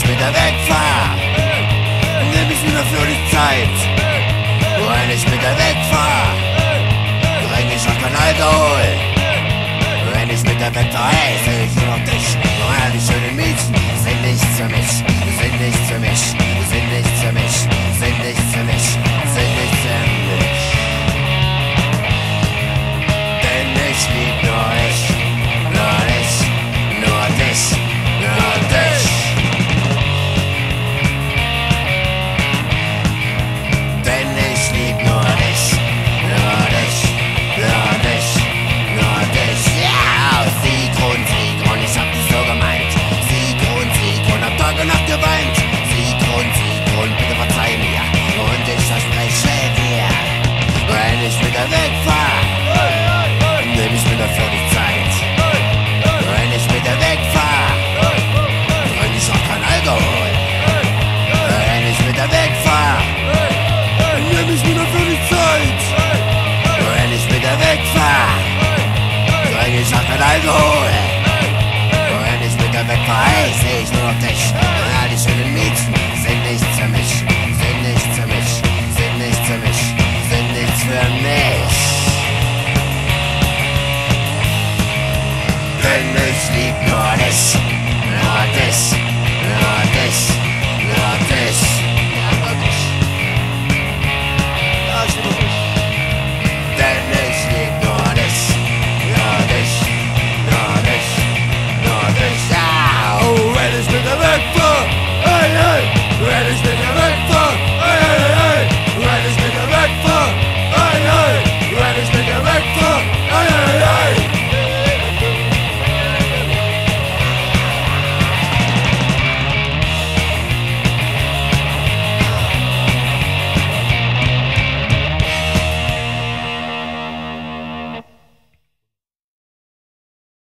ich wieder wegfahr, nimm ich mir nur für die Zeit. Wenn ich wieder wegfahr, trink ich auch kein Alkohol. Wenn ich wieder wegfahr, hey, seh ich nur noch dich. Nur all die schönen Mietzen sind nichts für mich, sind nichts für mich, sind nichts für mich, sind nichts für mich, sind nichts für mich. Denn ich lieb nur ich, nur dich, nur dich, nur dich. Denn ich lieb nur dich, nur dich, nur dich, nur dich. Ja, Sigrun, Sigrun, ich hab dich so gemeint. Sigrun, Sigrun, hab Tag und Nacht geweint. Sigrun, Sigrun, bitte verzeih mir und ich verspreche dir, wenn ich wieder wegfahr, nehm ich mir dafür die Zeit. Wenn ich wieder wegfahr, trink ich auch kein Alkohol. Wenn ich wieder wegfahr, nehm ich mir dafür die Zeit. Wenn ich wieder wegfahr, trink ich auch kein Alkohol. Wenn ich wieder wegfahr, hey, seh ich nur noch dich. Ja, die schönen Mietzen sind nichts für mich, sind nichts für mich, sind nichts für mich, sind nichts für mich. Denn ich lieb nur dich.